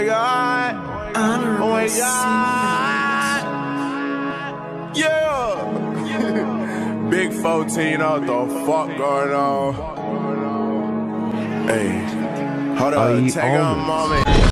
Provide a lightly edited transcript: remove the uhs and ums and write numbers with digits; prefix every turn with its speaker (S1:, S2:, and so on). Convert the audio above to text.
S1: my God. Oh my God. Yeah. Big 14, what the fuck going on? Hey, hold up, take a moment.